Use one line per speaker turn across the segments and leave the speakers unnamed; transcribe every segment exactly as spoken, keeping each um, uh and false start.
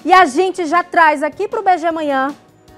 E a gente já traz aqui para o B G Manhã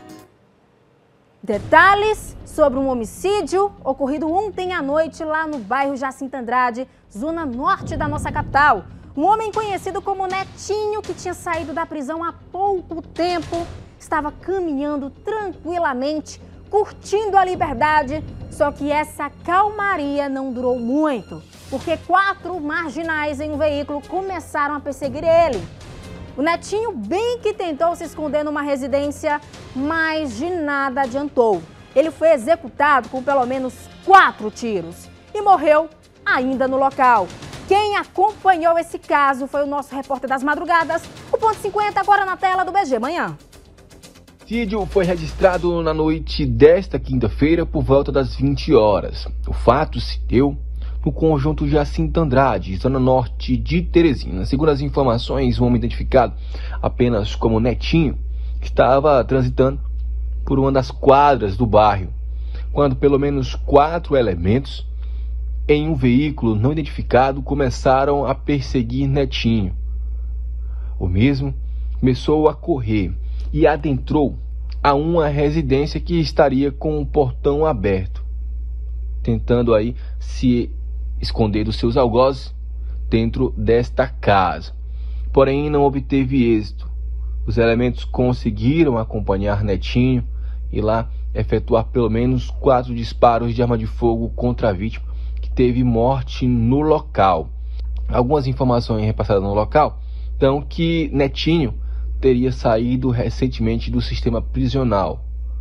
detalhes sobre um homicídio ocorrido ontem à noite lá no bairro Jacinto Andrade, zona norte da nossa capital. Um homem conhecido como Netinho, que tinha saído da prisão há pouco tempo, estava caminhando tranquilamente, curtindo a liberdade, só que essa calmaria não durou muito, porque quatro marginais em um veículo começaram a perseguir ele. O Netinho bem que tentou se esconder numa residência, mas de nada adiantou. Ele foi executado com pelo menos quatro tiros e morreu ainda no local. Quem acompanhou esse caso foi o nosso repórter das madrugadas, o Ponto cinquenta, agora na tela do B G Manhã.
O homicídio foi registrado na noite desta quinta-feira por volta das vinte horas. O fato se deu no conjunto Jacinto Andrade, zona norte de Teresina. Segundo as informações, um homem identificado apenas como Netinho estava transitando por uma das quadras do bairro, quando pelo menos quatro elementos em um veículo não identificado começaram a perseguir Netinho. O mesmo começou a correr e adentrou a uma residência que estaria com o portão aberto, tentando aí se esconder dos seus algozes dentro desta casa. Porém, não obteve êxito. Os elementos conseguiram acompanhar Netinho e lá efetuar pelo menos quatro disparos de arma de fogo contra a vítima, que teve morte no local. Algumas informações repassadas no local dão que Netinho teria saído recentemente do sistema prisional.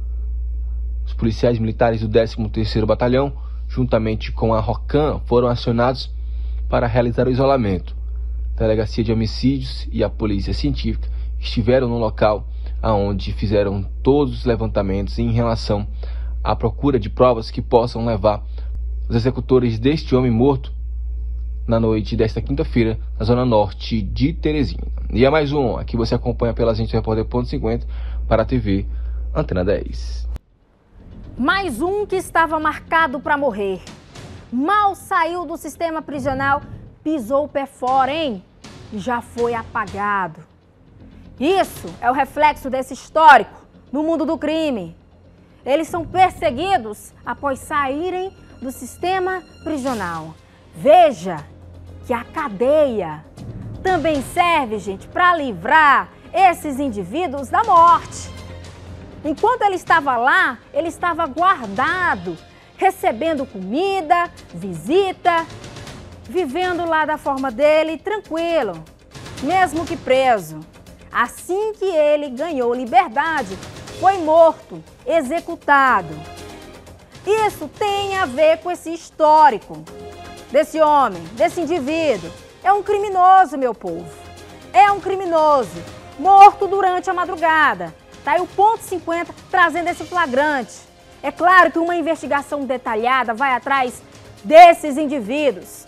Os policiais militares do décimo terceiro Batalhão, juntamente com a ROCAM, foram acionados para realizar o isolamento. A Delegacia de Homicídios e a Polícia Científica estiveram no local, aonde fizeram todos os levantamentos em relação à procura de provas que possam levar os executores deste homem morto na noite desta quinta-feira, na zona norte de Teresina. E é mais um, aqui você acompanha pela gente, Repórter Ponto cinquenta, para a T V Antena dez.
Mais um que estava marcado para morrer. Mal saiu do sistema prisional, pisou o pé fora, hein? E já foi apagado. Isso é o reflexo desse histórico no mundo do crime. Eles são perseguidos após saírem do sistema prisional. Veja que a cadeia também serve, gente, para livrar esses indivíduos da morte. Enquanto ele estava lá, ele estava guardado, recebendo comida, visita, vivendo lá da forma dele, tranquilo, mesmo que preso. Assim que ele ganhou liberdade, foi morto, executado. Isso tem a ver com esse histórico desse homem, desse indivíduo. É um criminoso, meu povo. É um criminoso, morto durante a madrugada. Tá aí o Ponto cinquenta trazendo esse flagrante. É claro que uma investigação detalhada vai atrás desses indivíduos.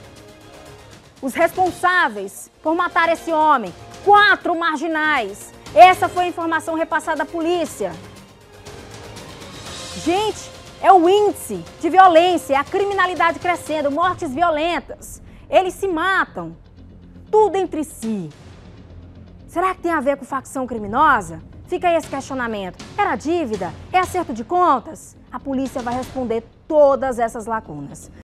Os responsáveis por matar esse homem, quatro marginais. Essa foi a informação repassada à polícia. Gente, é o índice de violência, a criminalidade crescendo, mortes violentas. Eles se matam, tudo entre si. Será que tem a ver com facção criminosa? Fica aí esse questionamento. Era dívida? É acerto de contas? A polícia vai responder todas essas lacunas.